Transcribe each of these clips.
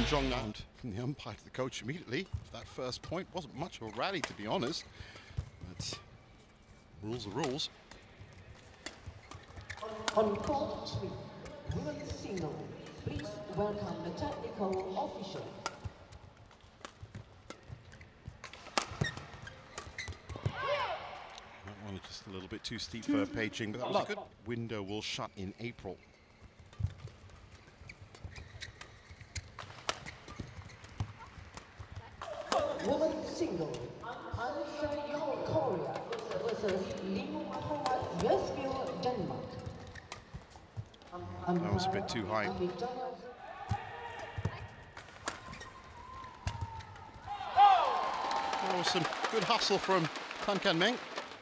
from Jeong from the umpire to the coach immediately. That first point wasn't much of a rally, to be honest. But rules are rules. On court 3, women's single, please welcome the technical official. That one is just a little bit too steep for Pei Jing, but that was a good window. Will shut in April. Women's single, Jeong, Korea versus Westfield, Denmark. That was a bit too high. That was some good hustle from Kian Meng.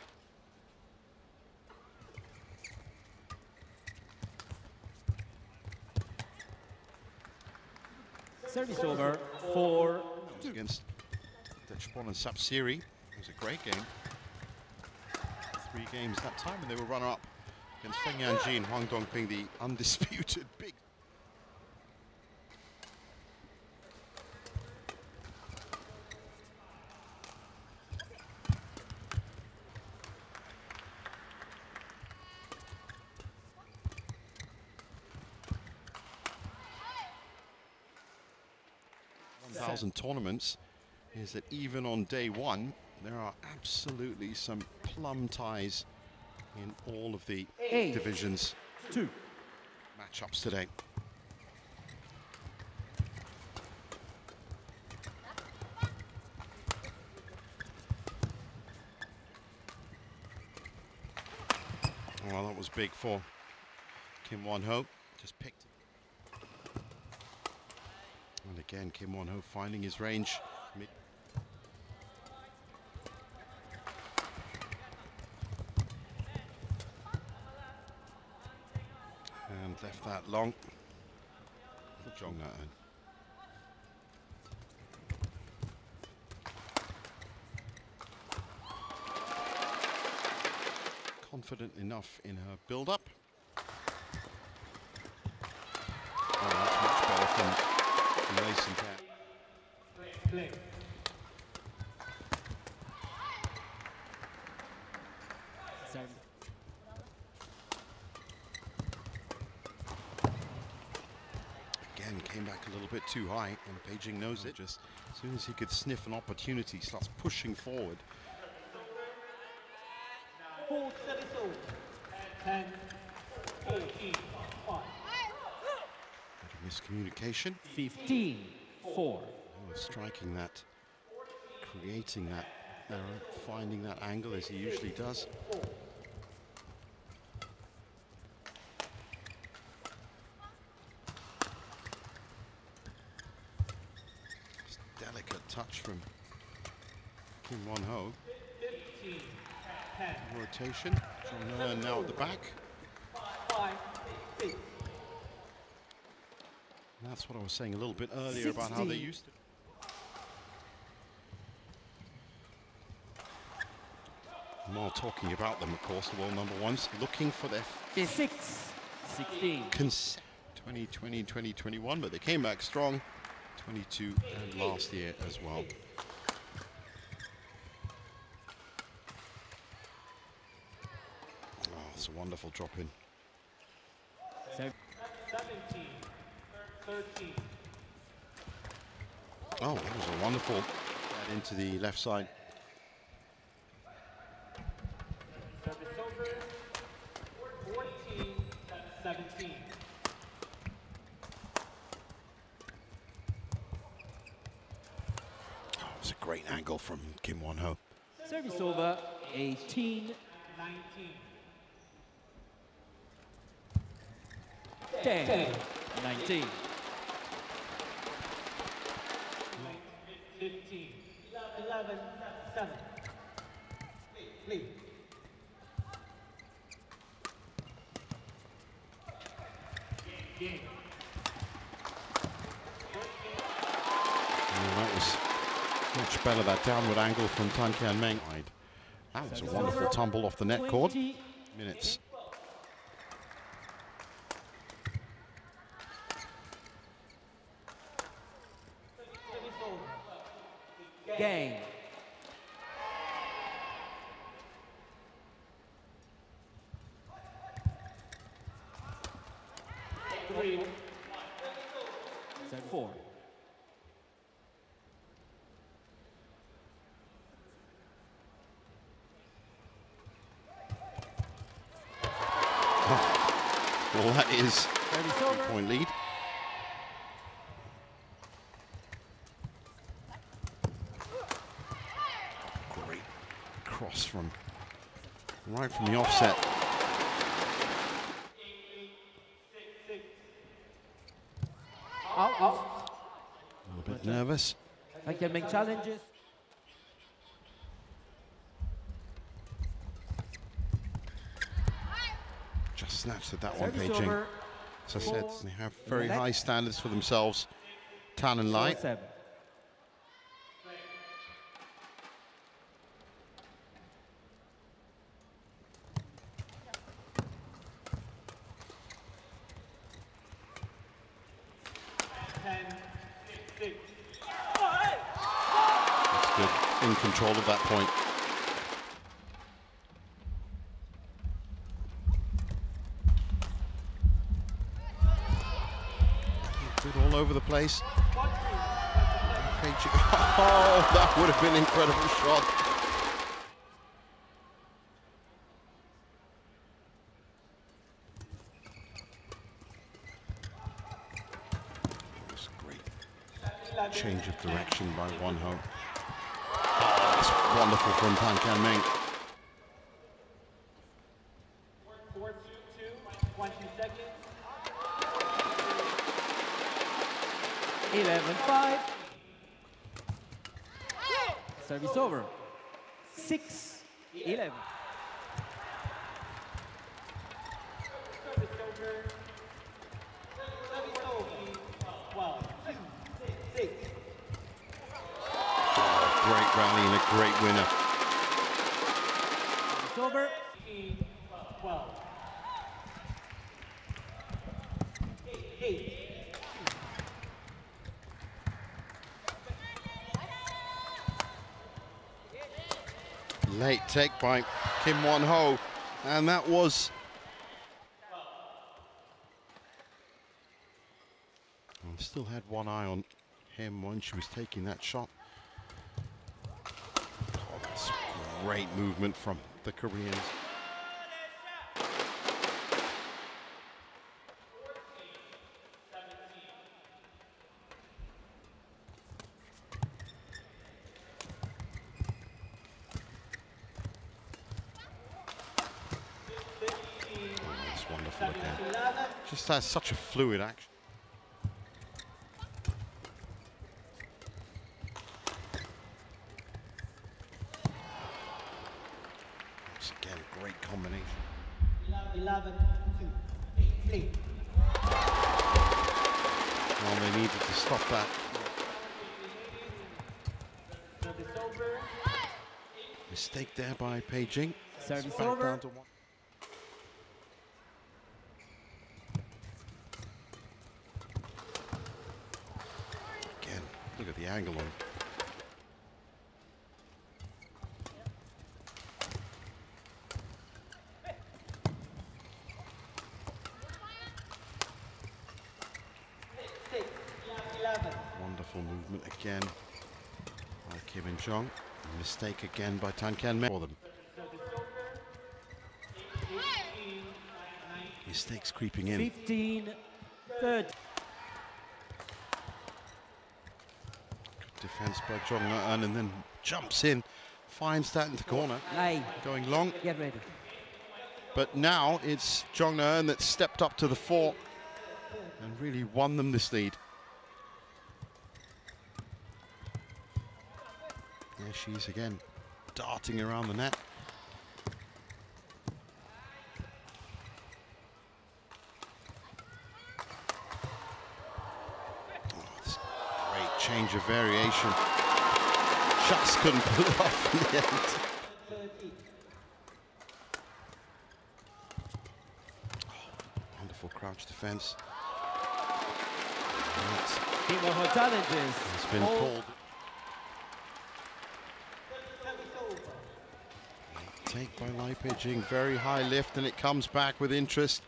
Service over for against Dechpon and Sapsiri. It was a great game. 3 games that time, and they were runner-up against Feng Yanji and Huang Dongping, the undisputed big. Tournaments is that even on day 1 there are absolutely some plum ties in all of the divisions. 2 matchups today. Well, that was big for Kim Won-ho. Just picked. And again, Kim Won-ho finding his range. And left that long for Jeong. Confident enough in her build-up. Oh, that's much better from Malaysian cat. Again, came back a little bit too high, and Pei Jing knows it. Just as soon as he could sniff an opportunity, starts pushing forward. 4 service over. 10, 14, 5. Miscommunication. 15, 4. Striking that, creating that error, finding that angle as he usually does. Just delicate touch from Kim Won-ho. Rotation. Jeong now at the back. 5, 6. And that's what I was saying a little bit earlier about how they used to. More talking about them, of course, the world number ones, looking for their 5th 16. 2020, 2021, but they came back strong, 22 and last year as well. Oh, it's a wonderful drop in. 17, 13. Oh, that was a wonderful add into the left side. Service over. 14, 17. Oh, it was a great angle from Kim Won-ho. Service over. 18, 19. 10, 19. 15, 11, 7. Lead. That was much better, that downward angle from Kian Meng. That was a wonderful tumble off the net cord. Minutes. Game. Set 4. Well, that is a 3-point lead. Great cross from right from the offset. Out. A little bit nervous. Kian Meng challenges. Just snatched at that one, Pei Jing. As I said, they have very high standards for themselves, Tan and Lai. 4-7. That's good, in control of that point. Good all over the place. Pei Jing. Oh, that would have been an incredible shot. That's great. Change of direction by Won-ho. Oh, that's wonderful from Kian Meng. 4-2-2, 20 seconds. 11-5. Service over. 6-11. Great rally and a great winner. Service over. 12. 8. Late take by Kim Won-ho, and that was I still had one eye on him when she was taking that shot. Oh, that's great movement from the Koreans. Wonderful again. Just has such a fluid action. Once again, great combination. 11-2. 8. Well, they needed to stop that. Service over. Mistake there by Pei Jing. Service Back over. down to 1. Again, look at the angle on it. Wonderful movement again by Kim and Jeong. Mistake again by Kian Meng for them. Mistakes creeping in. 15-30. Good defense by Jeong, and then jumps in, finds that into corner. Lai, Going long, get ready. but now it's Jeong that stepped up to the fore and really won them this lead. There she is again, darting around the net. Oh, this great change of variation. Just couldn't pull it off in the end. Oh, wonderful crouch defense. Kim Won-ho challenges. It's been called. take by Lai Pei Jing. Very high lift, and it comes back with interest.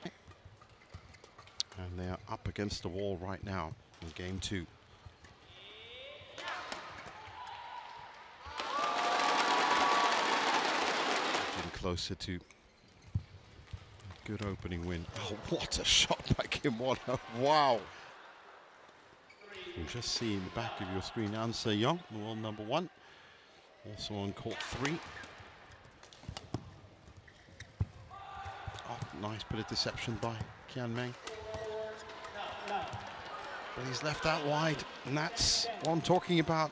And they are up against the wall right now in game 2. Getting closer to a good opening win. Oh, what a shot by Kim Won. Wow. You can just see in the back of your screen answer Jeong, the world number 1. Also on court 3. Oh, nice bit of deception by Kian Meng. But he's left that wide, and that's what I'm talking about.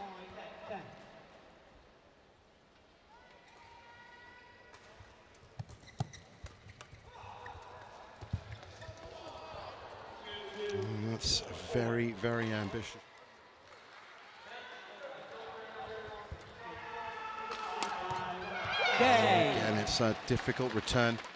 And that's very, very ambitious. Game. Again, it's a difficult return.